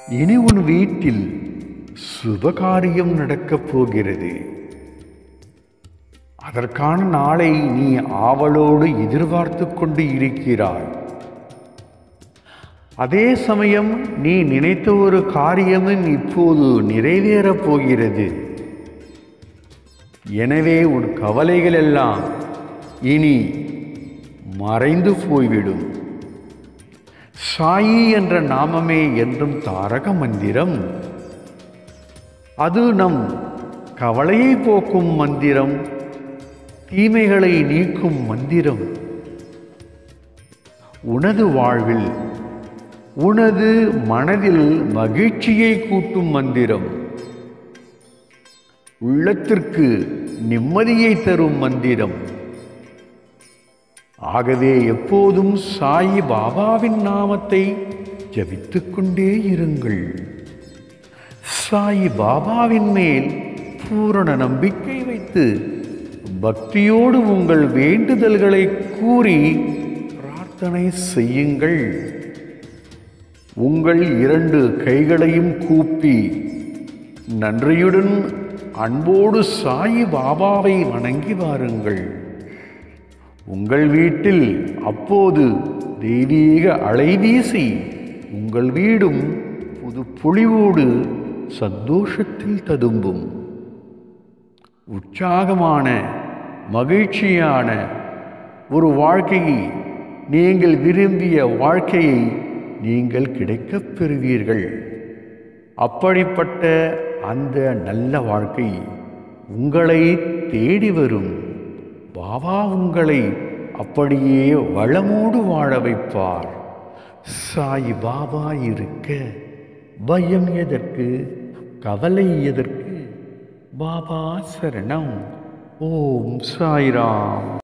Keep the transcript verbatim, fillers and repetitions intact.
இனி உன் வீட்டில் சுபகாரியம் நடக்கப் போகிறது. அதற்கான நாளை நீ ஆவலோடு எதிர்பார்த்து கொண்டு இருக்கிறாய். அதே சமயம் நீ நினைத்த ஒரு காரியமும் இப்போது நிறைவேறப் போகிறது. எனவே உன் கவலைகள் எல்லாம் இனி மறைந்து போய்விடும். சாயி என்ற நாமமே என்றும் தாரக மந்திரம். அது நம் கவலையை போக்கும் மந்திரம், தீமைகளை நீக்கும் மந்திரம். உனது வாழ்வில் உனது மனதில் மகிழ்ச்சியை கூட்டும் மந்திரம், உள்ளத்திற்கு நிம்மதியை தரும் மந்திரம். ஆகவே எப்போதும் சாயி பாபாவின் நாமத்தை ஜபித்துக் கொண்டே இருங்கள். சாயி பாபாவின் மேல் பூரண நம்பிக்கை வைத்து பக்தியோடு உங்கள் வேண்டுதல்களை கூறி பிரார்த்தனை செய்யுங்கள். உங்கள் இரண்டு கைகளையும் கூப்பி நன்றியுடன் அன்போடு சாயி பாபாவை வணங்கி வாருங்கள். உங்கள் வீட்டில் அப்போது தெய்வீக அலைவீசி உங்கள் வீடும் புது பொலிவோடு சந்தோஷத்தில் ததும்பும். உற்சாகமான மகிழ்ச்சியான ஒரு வாழ்க்கையை, நீங்கள் விரும்பிய வாழ்க்கையை நீங்கள் கிடைக்கப் பெறுவீர்கள். அப்படிப்பட்ட அந்த நல்ல வாழ்க்கை உங்களை தேடி வரும். பாபா உங்களை அப்படியே வளமோடு வாழ வைப்பார். சாய் பாபா இருக்க பயம் எதற்கு, கவலை எதற்கு? பாபா சரணம். ஓம் சாய்ராம்.